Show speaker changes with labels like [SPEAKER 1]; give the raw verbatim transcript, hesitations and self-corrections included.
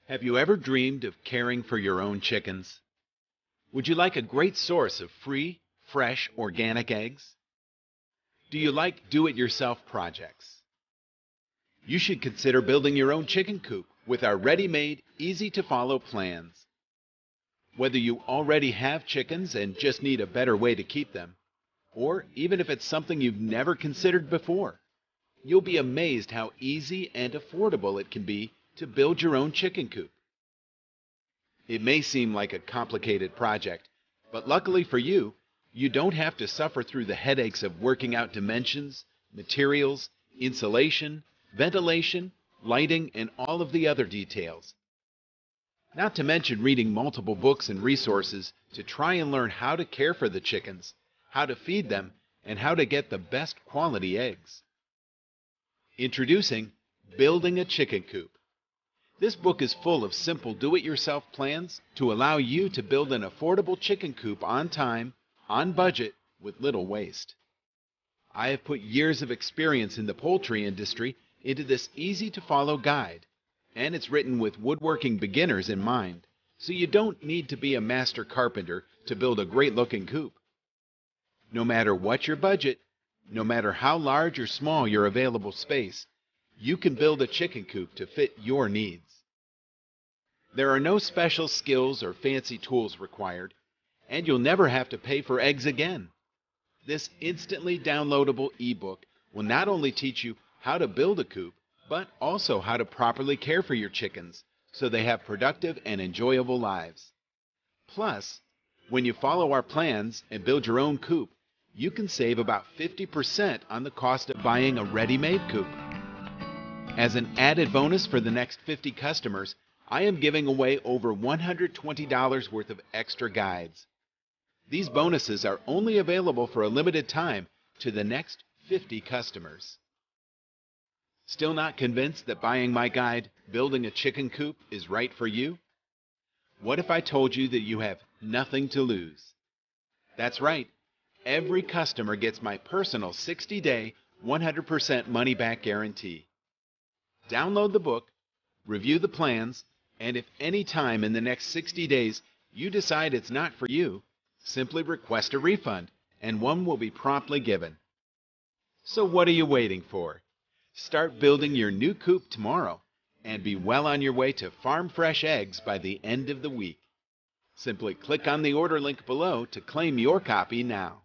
[SPEAKER 1] Have you ever dreamed of caring for your own chickens? Would you like a great source of free, fresh, organic eggs? Do you like do-it-yourself projects? You should consider building your own chicken coop with our ready-made, easy-to-follow plans. Whether you already have chickens and just need a better way to keep them, or even if it's something you've never considered before, you'll be amazed how easy and affordable it can be to build your own chicken coop. It may seem like a complicated project, but luckily for you, you don't have to suffer through the headaches of working out dimensions, materials, insulation, ventilation, lighting, and all of the other details. Not to mention reading multiple books and resources to try and learn how to care for the chickens, how to feed them, and how to get the best quality eggs. Introducing Building a Chicken Coop. This book is full of simple do-it-yourself plans to allow you to build an affordable chicken coop on time, on budget, with little waste. I have put years of experience in the poultry industry into this easy-to-follow guide, and it's written with woodworking beginners in mind, so you don't need to be a master carpenter to build a great-looking coop. No matter what your budget, no matter how large or small your available space, you can build a chicken coop to fit your needs. There are no special skills or fancy tools required, and you'll never have to pay for eggs again. This instantly downloadable ebook will not only teach you how to build a coop, but also how to properly care for your chickens so they have productive and enjoyable lives. Plus, when you follow our plans and build your own coop, you can save about fifty percent on the cost of buying a ready-made coop. As an added bonus for the next fifty customers, I am giving away over one hundred twenty dollars worth of extra guides. These bonuses are only available for a limited time to the next fifty customers. Still not convinced that buying my guide, Building a Chicken Coop, is right for you? What if I told you that you have nothing to lose? That's right. Every customer gets my personal sixty-day, one hundred percent money-back guarantee. Download the book, review the plans, and if any time in the next sixty days you decide it's not for you, simply request a refund, and one will be promptly given. So what are you waiting for? Start building your new coop tomorrow, and be well on your way to farm fresh eggs by the end of the week. Simply click on the order link below to claim your copy now.